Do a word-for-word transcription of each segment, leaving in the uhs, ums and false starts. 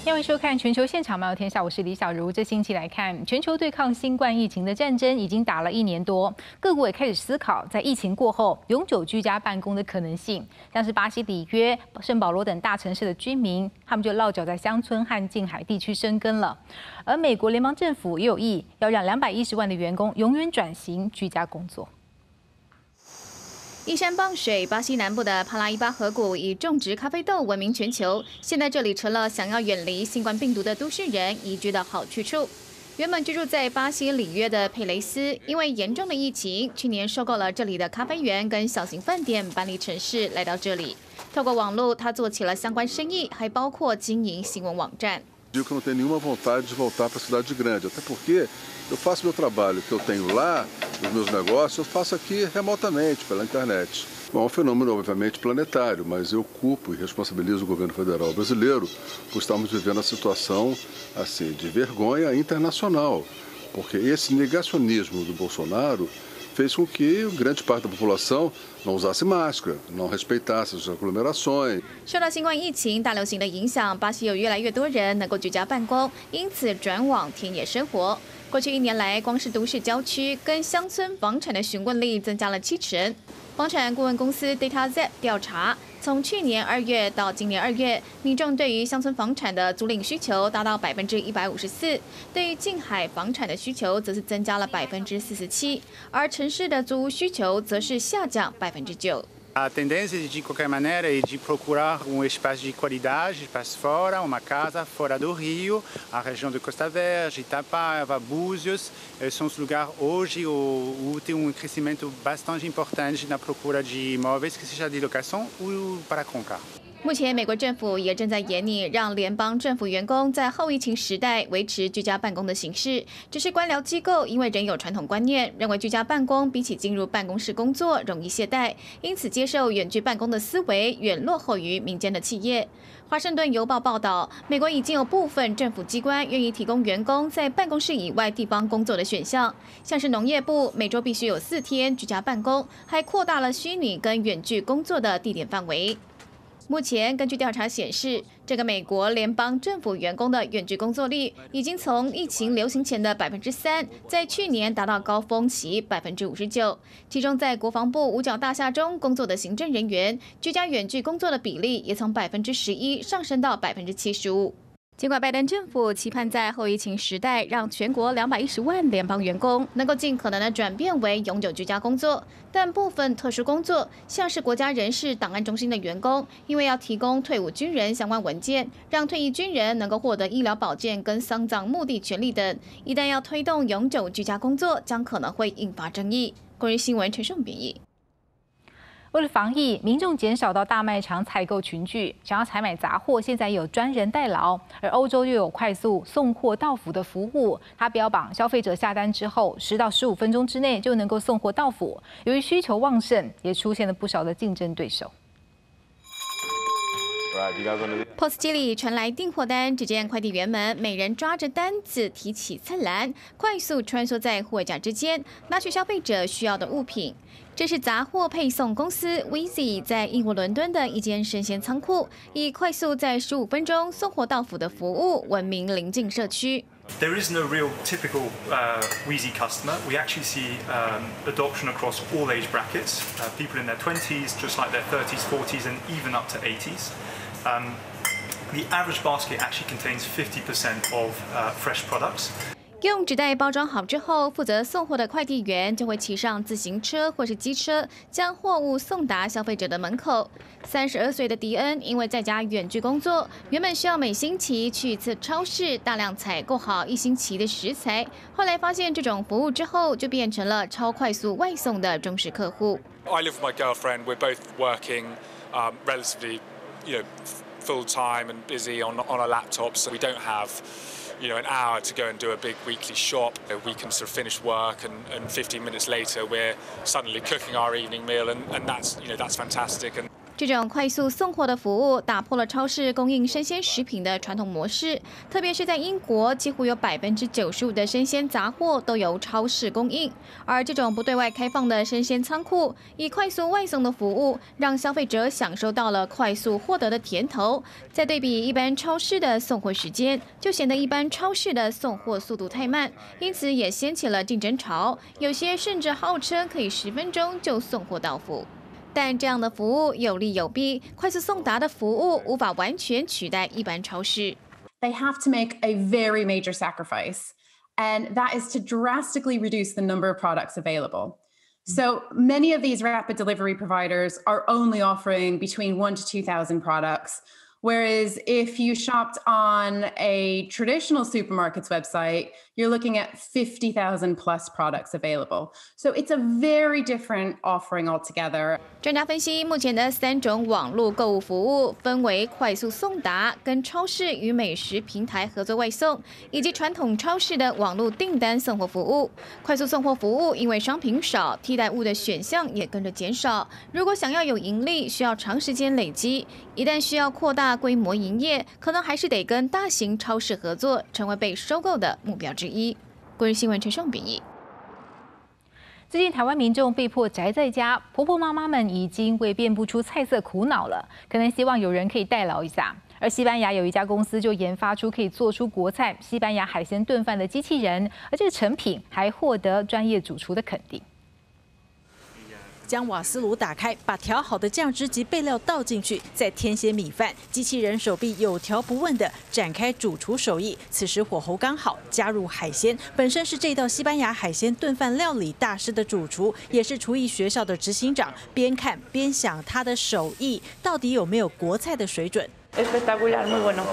欢迎收看《全球现场漫游天下》，我是李小茹。这星期来看，全球对抗新冠疫情的战争已经打了一年多，各国也开始思考在疫情过后永久居家办公的可能性。像是巴西里约、圣保罗等大城市的居民，他们就落脚在乡村和近海地区生根了。而美国联邦政府也有意要让两百一十万的员工永远转型居家工作。 依山傍水，巴西南部的帕拉伊巴河谷以种植咖啡豆闻名全球。现在这里成了想要远离新冠病毒的都市人移居的好去处。原本居住在巴西里约的佩雷斯，因为严重的疫情，去年收购了这里的咖啡园跟小型饭店，搬离城市来到这里。透过网络，他做起了相关生意，还包括经营新闻网站。 Digo que eu não tenho nenhuma vontade de voltar para a cidade grande, até porque eu faço meu trabalho que eu tenho lá, os meus negócios, eu faço aqui remotamente, pela internet. Bom, é um fenômeno obviamente planetário, mas eu culpo e responsabilizo o governo federal brasileiro por estarmos vivendo a situação assim de vergonha internacional, porque esse negacionismo do Bolsonaro fez com que grande parte da população não usasse máscara, não respeitasse as aglomerações. 受到新冠疫情大流行的影响，巴西有越来越多人能够居家办公，因此转往田野生活。过去一年来，光是都市郊区跟乡村房产的询问力增加了七成。房产顾问公司 DataZ 调查，从去年二月到今年二月，民众对于乡村房产的租赁需求达到百分之一百五十四，对于近海房产的需求则是增加了百分之四十七，而城市的租屋需求则是下降百分之九。 A tendência de qualquer maneira é de procurar um espaço de qualidade, espaço fora, uma casa fora do Rio, a região de Costa Verde, Itapava, Búzios, são os lugares hoje o tem um crescimento bastante importante na procura de imóveis que seja de locação ou para comprar. 目前，美国政府也正在研拟让联邦政府员工在后疫情时代维持居家办公的形式。只是官僚机构因为仍有传统观念，认为居家办公比起进入办公室工作容易懈怠，因此接受远距办公的思维远落后于民间的企业。华盛顿邮报报道，美国已经有部分政府机关愿意提供员工在办公室以外地方工作的选项，像是农业部每周必须有四天居家办公，还扩大了虚拟跟远距工作的地点范围。 目前，根据调查显示，这个美国联邦政府员工的远距工作率已经从疫情流行前的百分之三，在去年达到高峰期百分之五十九。其中，在国防部五角大厦中工作的行政人员，居家远距工作的比例也从百分之十一上升到百分之七十五。 尽管拜登政府期盼在后疫情时代，让全国两百一十万联邦员工能够尽可能的转变为永久居家工作，但部分特殊工作，像是国家人事档案中心的员工，因为要提供退伍军人相关文件，让退役军人能够获得医疗保健跟丧葬墓地权利等，一旦要推动永久居家工作，将可能会引发争议。关于新闻，陈胜编译。 为了防疫，民众减少到大卖场采购群聚，想要采买杂货，现在有专人代劳。而欧洲又有快速送货到府的服务，它标榜消费者下单之后，十到十五分钟之内就能够送货到府。由于需求旺盛，也出现了不少的竞争对手。 P O S 机里传来订货单，只见快递员们每人抓着单子，提起菜篮，快速穿梭在货架之间，拿取消费者需要的物品。这是杂货配送公司 Weezy 在英国伦敦的一间生鲜仓库，以快速在十五分钟送货到府的服务闻名邻近社区。 There is no real typical uh, Weezy customer. We actually see um, adoption across all age brackets. Uh, people in their twenties, just like their thirties, forties, and even up to eighties. Um, the average basket actually contains fifty percent of uh, fresh products. 用纸袋包装好之后，负责送货的快递员就会骑上自行车或是机车，将货物送达消费者的门口。三十二岁的迪恩因为在家远距工作，原本需要每星期去一次超市，大量采购好一星期的食材。后来发现这种服务之后，就变成了超快速外送的忠实客户。 I live with my girlfriend. We're both working um, relatively, you know, full time and busy on on our laptops, so we don't have. You know, an hour to go and do a big weekly shop. We can sort of finish work, and, and fifteen minutes later, we're suddenly cooking our evening meal, and, and that's, you know, that's fantastic. And 这种快速送货的服务打破了超市供应生鲜食品的传统模式，特别是在英国，几乎有百分之九十五的生鲜杂货都由超市供应。而这种不对外开放的生鲜仓库，以快速外送的服务，让消费者享受到了快速获得的甜头。再对比一般超市的送货时间，就显得一般超市的送货速度太慢，因此也掀起了竞争潮。有些甚至号称可以十分钟就送货到府。但这样的服务有利有弊，快速送达的服务无法完全取代一般超市。 They have to make a very major sacrifice, and that is to drastically reduce the number of products available. So many of these rapid delivery providers are only offering between one to two thousand products. Whereas if you shopped on a traditional supermarket's website, you're looking at fifty thousand plus products available. So it's a very different offering altogether. 专家分析，目前的三种网络购物服务分为快速送达、跟超市与美食平台合作外送，以及传统超市的网络订单送货服务。快速送货服务因为商品少，替代物的选项也跟着减少。如果想要有盈利，需要长时间累积。一旦需要扩大规模营业，可能还是得跟大型超市合作，成为被收购的目标之一。国日新闻陈胜编译。 最近台湾民众被迫宅在家，婆婆妈妈们已经为变不出菜色苦恼了，可能希望有人可以代劳一下。而西班牙有一家公司就研发出可以做出国菜西班牙海鲜炖饭的机器人，而这个成品还获得专业主厨的肯定。 将瓦斯炉打开，把调好的酱汁及备料倒进去，再添些米饭。机器人手臂有条不紊地展开主厨手艺。此时火候刚好，加入海鲜。本身是这道西班牙海鲜炖饭料理大师的主厨，也是厨艺学校的执行长。边看边想，他的手艺到底有没有国菜的水准 ？Espectacular, muy bueno.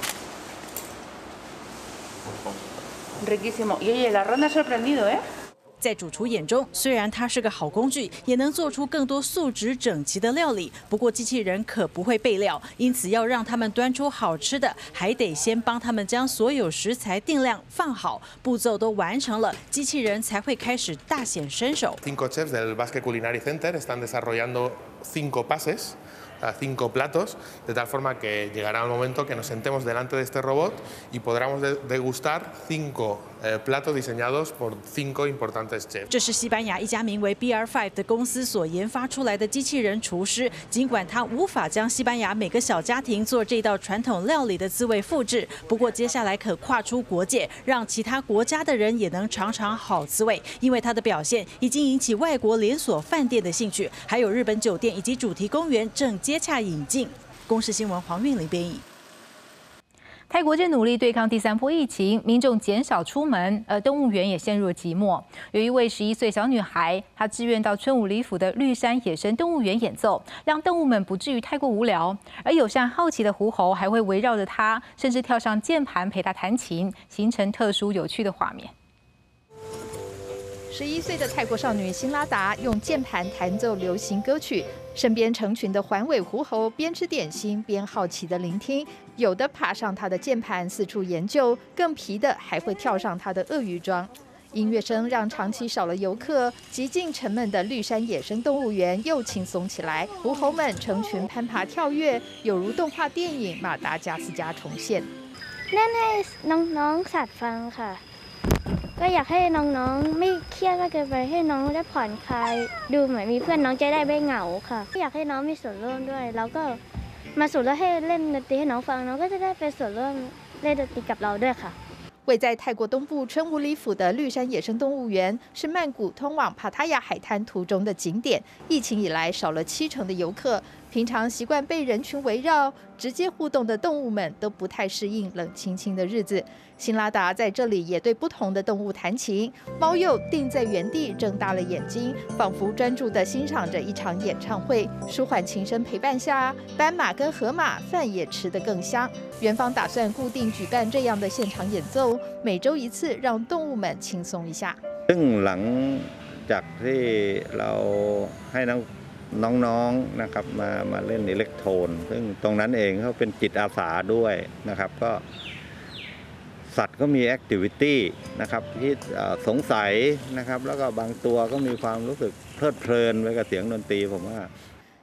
Riquísimo. Y oye, el arroz me ha sorprendido, ¿eh? 在主厨眼中，虽然它是个好工具，也能做出更多素质整齐的料理。不过机器人可不会备料，因此要让他们端出好吃的，还得先帮他们将所有食材定量放好，步骤都完成了，机器人才会开始大显身手。 Cinco chefs del Basque Culinary Center están desarrollando cinco pases. A cinco platos, de tal forma que llegará el momento que nos sentemos delante de este robot y podamos degustar cinco eh, platos diseñados por cinco importantes chefs. 这是西班牙一家名为 B R 五 的公司所研发出来的机器人厨师。尽管他无法将西班牙每个小家庭做这道传统料理的滋味复制，不过接下来可跨出国界，让其他国家的人也能尝尝好滋味。因为他的表现已经引起外国连锁饭店的兴趣，还有日本酒店以及主题公园正接洽引进。公视新闻黄韵玲编译。 泰国正努力对抗第三波疫情，民众减少出门，而动物园也陷入了寂寞。有一位十一岁小女孩，她自愿到春武里府的绿山野生动物园演奏，让动物们不至于太过无聊。而友善好奇的狐猴还会围绕着她，甚至跳上键盘陪她弹琴，形成特殊有趣的画面。 十一岁的泰国少女辛拉达用键盘弹奏流行歌曲，身边成群的环尾狐猴边吃点心边好奇地聆听，有的爬上她的键盘四处研究，更皮的还会跳上她的鳄鱼桩。音乐声让长期少了游客、极尽沉闷的绿山野生动物园又轻松起来，狐猴们成群攀爬跳跃，有如动画电影《马达加斯加》重现。 เล่นให้น้องๆสัตว์ฟังค่ะก็อยากให้น้องๆไม่เครียดมากเกินไปให้น้องได้ผ่อนคลายดูเหมือนมีเพื่อนน้องจะได้ไม่เหงาค่ะอยากให้น้องมีส่วนร่วมด้วยแล้วก็มาสูตรแล้วให้เล่นดนตรีให้น้องฟังน้องก็จะได้เป็นส่วนร่วมเล่นดนตรีกับเราด้วยค่ะ位在泰国东部春武里府的绿山野生动物园是曼谷通往帕塔亚海滩途中的景点。疫情以来少了七成的游客，平常习惯被人群围绕、直接互动的动物们都不太适应冷清清的日子。辛拉达在这里也对不同的动物弹琴，猫鼬定在原地睁大了眼睛，仿佛专注地欣赏着一场演唱会。舒缓琴声陪伴下，斑马跟河马饭也吃得更香。园方打算固定举办这样的现场演奏，每周一次，让动物们轻松一下。 ซึ่งหลังจากที่เราให้น้องๆนะครับมามาเล่นอิเล็กโทรนซึ่งตรงนั้นเองเขาเป็นจิตอาสาด้วยนะครับก็สัตว์ก็มีแอคทิวิตี้นะครับที่สงสัยนะครับแล้วก็บางตัวก็มีความรู้สึกเพลิดเพลินไปกับเสียงดนตรีผมว่า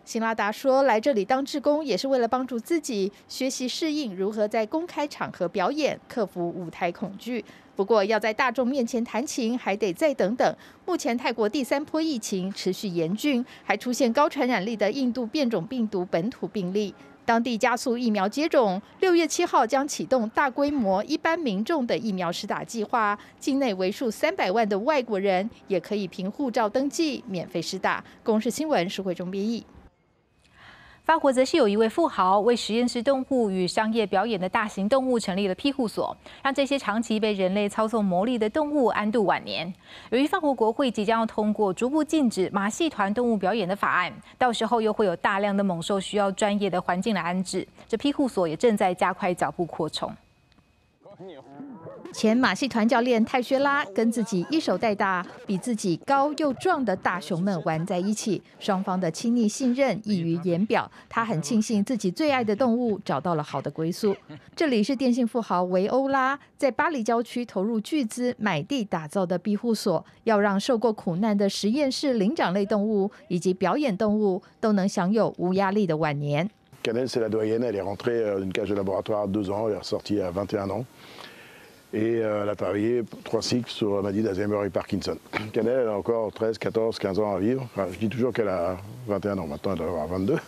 辛拉达说，来这里当志工也是为了帮助自己学习适应如何在公开场合表演，克服舞台恐惧。不过要在大众面前弹琴，还得再等等。目前泰国第三波疫情持续严峻，还出现高传染力的印度变种病毒本土病例。当地加速疫苗接种，六月七号将启动大规模一般民众的疫苗施打计划，境内为数三百万的外国人也可以凭护照登记免费施打。公视新闻石慧中编译。 法国则是有一位富豪为实验室动物与商业表演的大型动物成立了庇护所，让这些长期被人类操纵牟利的动物安度晚年。由于法国国会即将要通过逐步禁止马戏团动物表演的法案，到时候又会有大量的猛兽需要专业的环境来安置，这庇护所也正在加快脚步扩充。 前马戏团教练泰薛拉跟自己一手带大、比自己高又壮的大熊们玩在一起，双方的亲昵信任溢于言表。他很庆幸自己最爱的动物找到了好的归宿。这里是电信富豪维欧拉在巴黎郊区投入巨资买地打造的庇护所，要让受过苦难的实验室灵长类动物以及表演动物都能享有无压力的晚年。 Canel, c'est la doyenne, elle est rentrée d'une cage de laboratoire à deux ans, elle est ressortie à vingt et un ans. Et euh, elle a travaillé trois cycles sur la maladie d'Alzheimer et Parkinson. Canel, elle a encore treize, quatorze, quinze ans à vivre. Enfin, je dis toujours qu'elle a vingt et un ans, maintenant elle doit avoir vingt-deux.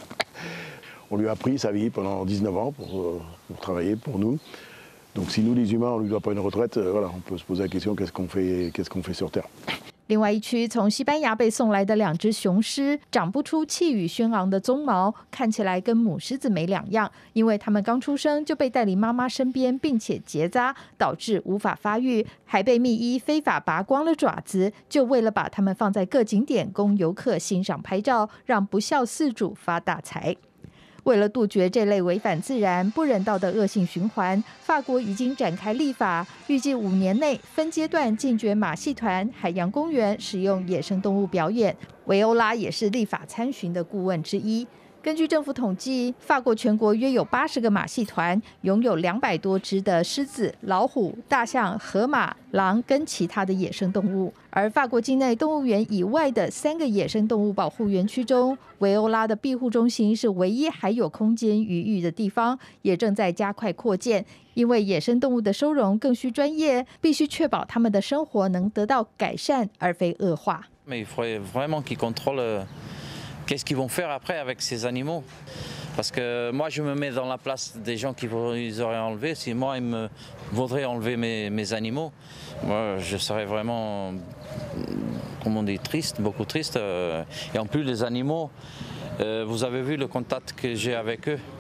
On lui a pris sa vie pendant dix-neuf ans pour, pour travailler pour nous. Donc si nous les humains, on ne lui doit pas une retraite, euh, voilà, on peut se poser la question qu'est-ce qu'on fait, qu'est-ce qu'on fait sur Terre. 另外一区从西班牙被送来的两只雄狮，长不出气宇轩昂的鬃毛，看起来跟母狮子没两样，因为它们刚出生就被带离妈妈身边，并且结扎，导致无法发育，还被密医非法拔光了爪子，就为了把它们放在各景点供游客欣赏拍照，让不孝饲主发大财。为了杜绝这类违反自然、不人道的恶性循环，法国已经展开立法，预计五年内分阶段禁绝马戏团、海洋公园使用野生动物表演。维欧拉也是立法参询的顾问之一。根据政府统计，法国全国约有八十个马戏团，拥有两百多只的狮子、老虎、大象、河马、狼跟其他的野生动物。而法国境内动物园以外的三个野生动物保护园区中，维欧拉的庇护中心是唯一还有空间余裕的地方，也正在加快扩建。因为野生动物的收容更需专业，必须确保它们的生活能得到改善，而非恶化。 Mais il faudrait vraiment qu'ils contrôlent qu'est-ce qu'ils vont faire après avec ces animaux. Parce que moi, je me mets dans la place des gens qui ils auraient enlevé. Si moi, ils me voudraient enlever mes, mes animaux, moi, je serais vraiment, comment on dit, triste, beaucoup triste. Et en plus, les animaux, vous avez vu le contact que j'ai avec eux.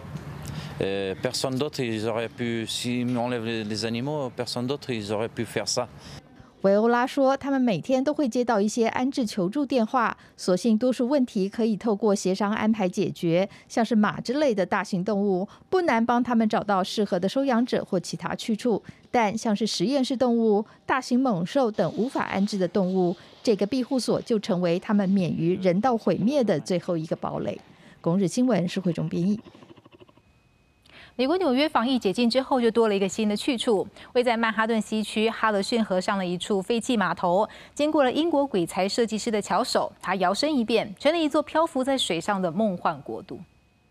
Euh, personne d'autre, ils auraient pu, s'ils m'enlèvent les, les animaux, personne d'autre, ils auraient pu faire ça. 维欧拉说，他们每天都会接到一些安置求助电话，所幸多数问题可以透过协商安排解决。像是马之类的大型动物，不难帮他们找到适合的收养者或其他去处。但像是实验室动物、大型猛兽等无法安置的动物，这个庇护所就成为他们免于人道毁灭的最后一个堡垒。公日新闻是慧中编译。 美国纽约防疫解禁之后，就多了一个新的去处，位在曼哈顿西区哈德逊河上的一处废弃码头，经过了英国鬼才设计师的巧手，它摇身一变，成了一座漂浮在水上的梦幻国度。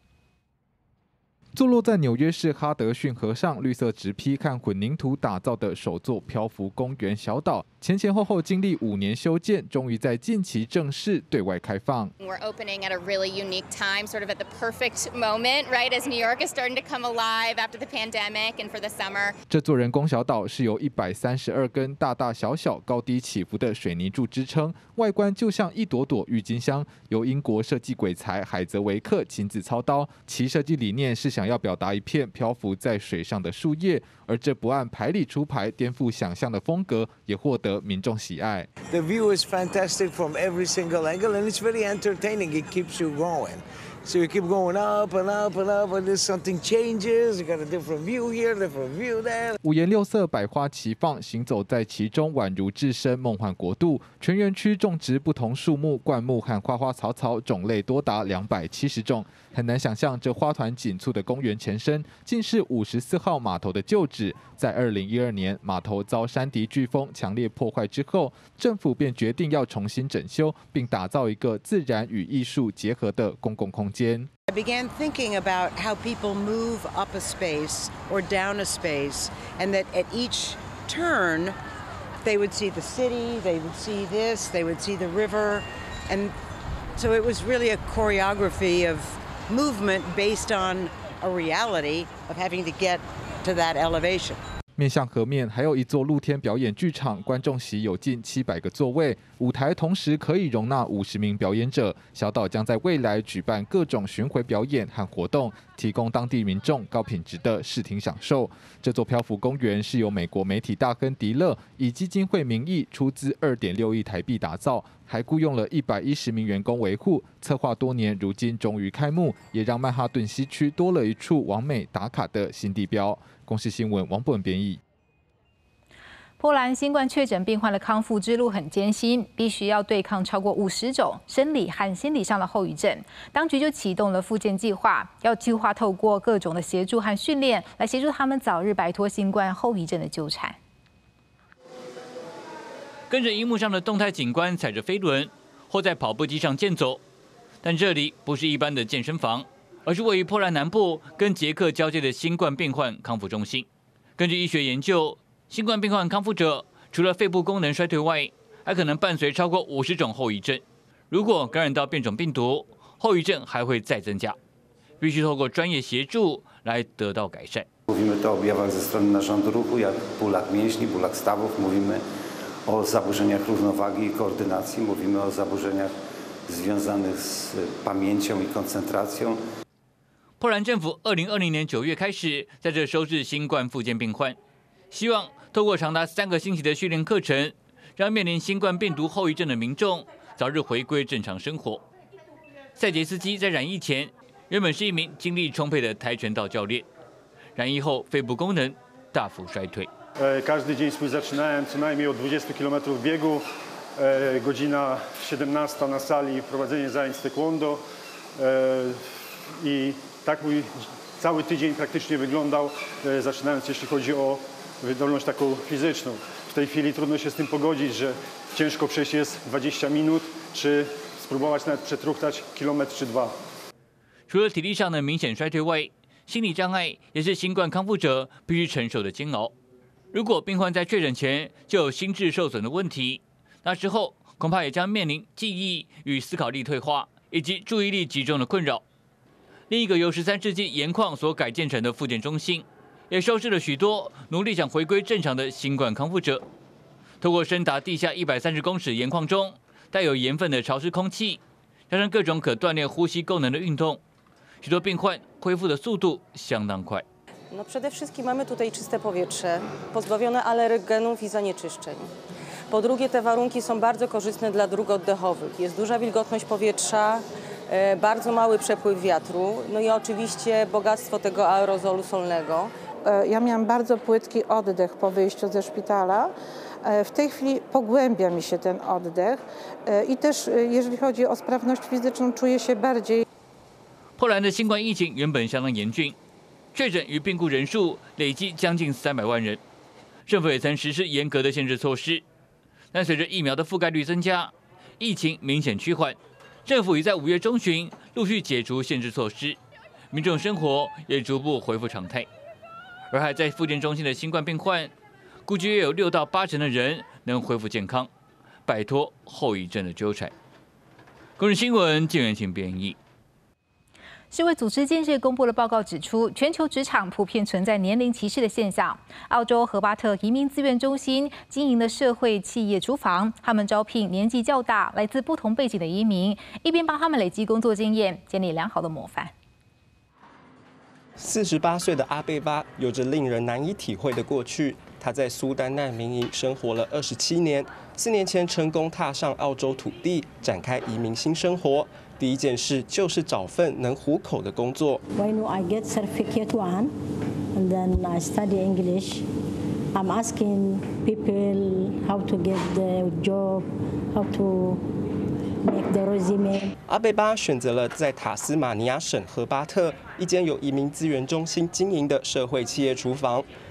坐落在纽约市哈德逊河上，绿色植被和混凝土打造的首座漂浮公园小岛，前前后后经历五年修建，终于在近期正式对外开放。 We're opening at a really unique time, sort of at the perfect moment, right, as New York is starting to come alive after the pandemic and for the summer. 这座人工小岛是由一百三十二根大大小小、高低起伏的水泥柱支撑，外观就像一朵朵郁金香，由英国设计鬼才海泽维克亲自操刀。其设计理念是想要表达一片漂浮在水上的树叶，而这不按牌理出牌、颠覆想象的风格，也获得民众喜爱。 The view is fantastic from every single angle, and it's very entertaining. It keeps you going. So you keep going up and up and up, and there's something changes. You got a different view here, different view there. 五颜六色，百花齐放，行走在其中，宛如置身梦幻国度。全园区种植不同树木、灌木和花花草草，种类多达两百七十种。很难想象，这花团锦簇的公园前身，竟是五十四号码头的旧址。在二零一二年，码头遭山迪飓风强烈破坏之后，政府便决定要重新整修，并打造一个自然与艺术结合的公共空间。 间。 I began thinking about how people move up a space or down a space, and that at each turn, they would see the city, they would see this, they would see the river, and so it was really a choreography of movement based on a reality of having to get to that elevation. 面向河面还有一座露天表演剧场，观众席有近七百个座位，舞台同时可以容纳五十名表演者。小岛将在未来举办各种巡回表演和活动，提供当地民众高品质的视听享受。这座漂浮公园是由美国媒体大亨迪勒以基金会名义出资二点六亿台币打造，还雇佣了一百一十名员工维护，策划多年，如今终于开幕，也让曼哈顿西区多了一处完美打卡的新地标。公视新闻王博文编译。 波兰新冠确诊病患的康复之路很艰辛，必须要对抗超过五十种生理和心理上的后遗症。当局就启动了复健计划，要计划透过各种的协助和训练，来协助他们早日摆脱新冠后遗症的纠缠。 跟着荧幕上的动态景观踩着飞轮，或在跑步机上健走，但这里不是一般的健身房，而是位于波兰南部跟捷克交界的新冠病患康复中心。根据医学研究，新冠病患康复者除了肺部功能衰退外，还可能伴随超过五十种后遗症。如果感染到变种病毒，后遗症还会再增加，必须透过专业协助来得到改善。 Mówimy to o objawach ze strony narządu ruchu, jak bólach mięśni, bólach stawów, mówimy o zaburzeniach równowagi i koordynacji, mówimy o zaburzeniach związanych z pamięcią i koncentracją. 波兰政府二零二零年九月开始在这收治新冠复健病患，希望透过长达三个星期的训练课程，让面临新冠病毒后遗症的民众早日回归正常生活。塞杰斯基在染疫前原本是一名精力充沛的跆拳道教练，染疫后肺部功能大幅衰退。 Każdy dzień swój zaczynałem co najmniej od dwudziestu kilometrów biegu, godzina siedemnasta na sali, prowadzenie zajęć z taekwondo i tak mój cały tydzień praktycznie wyglądał, zaczynając jeśli chodzi o wydolność taką fizyczną. W tej chwili trudno się z tym pogodzić, że ciężko przejść jest dwadzieścia minut, czy spróbować nawet przetruchtać kilometr czy dwa. 除了体力上的明显衰退外，心理障碍也是新冠康复者必须承受的煎熬。如果病患在确诊前就有心智受损的问题，那时候恐怕也将面临记忆与思考力退化以及注意力集中的困扰。另一个由十三世纪盐矿所改建成的复健中心，也收治了许多努力想回归正常的新冠康复者。透过深达地下一百三十公尺盐矿中带有盐分的潮湿空气，加上各种可锻炼呼吸功能的运动，许多病患恢复的速度相当快。 No przede wszystkim mamy tutaj czyste powietrze, pozbawione alergenów i zanieczyszczeń. Po drugie, te warunki są bardzo korzystne dla dróg oddechowych. Jest duża wilgotność powietrza, bardzo mały przepływ wiatru, no i oczywiście bogactwo tego aerozolu solnego. Ja miałam bardzo płytki oddech po wyjściu ze szpitala. W tej chwili pogłębia mi się ten oddech i też jeżeli chodzi o sprawność fizyczną, czuję się bardziej. 波兰的新冠疫情原本相当严峻，确诊与病故人数累计将近三百万人。政府也曾实施严格的限制措施，但随着疫苗的覆盖率增加，疫情明显趋缓。政府已在五月中旬陆续解除限制措施，民众生活也逐步恢复常态。而还在复健中心的新冠病患，估计约有六到八成的人能恢复健康，摆脱后遗症的纠缠。公视新闻金元清编译。 世卫组织近日公布的报告指出，全球职场普遍存在年龄歧视的现象。澳洲荷巴特移民资源中心经营的社会企业厨房，他们招聘年纪较大、来自不同背景的移民，一边帮他们累积工作经验，建立良好的模范。 四十八岁的阿贝巴有着令人难以体会的过去。他在苏丹难民营生活了二十七年，四年前成功踏上澳洲土地，展开移民新生活。第一件事就是找份能糊口的工作。 When I get certificate one, and then I study English, I'm asking people how to get the job, how to make the resume. 阿贝巴选择了在塔斯马尼亚省荷巴特一间由移民资源中心经营的社会企业厨房。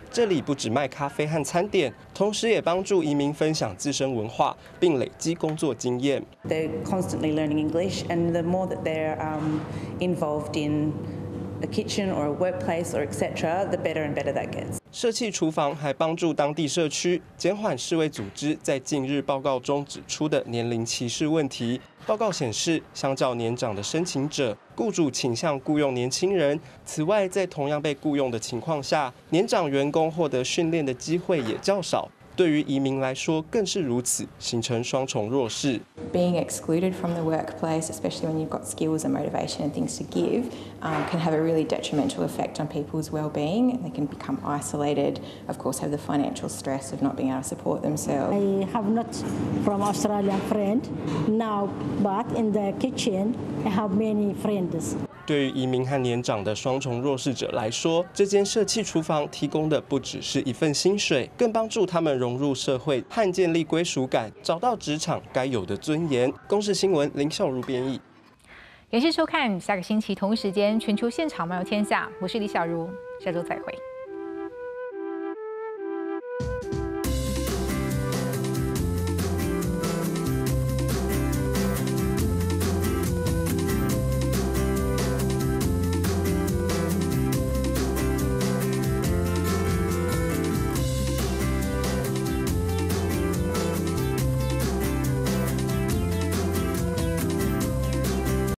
这里不只卖咖啡和餐点，同时也帮助移民分享自身文化，并累积工作经验。 They're constantly learning English, and the more that they're um, involved in a kitchen or a workplace or et cetera, the better and better that gets. 社企厨房还帮助当地社区减缓世卫组织在近日报告中指出的年龄歧视问题。报告显示，相较年长的申请者，雇主倾向雇用年轻人。此外，在同样被雇用的情况下，年长员工获得训练的机会也较少。对于移民来说更是如此，形成双重弱势。 Being excluded from the workplace, especially when you've got skills and motivation and things to give, um, can have a really detrimental effect on people's well-being. They can become isolated, of course, have the financial stress of not being able to support themselves. I have not from Australian friend now, but in the kitchen I have many friends. 对于移民和年长的双重弱势者来说，这间社企厨房提供的不只是一份薪水，更帮助他们融入社会和建立归属感，找到职场该有的尊严。公视新闻林孝如编译。 感谢收看，下个星期同一时间全球现场漫游天下，我是李小茹，下周再会。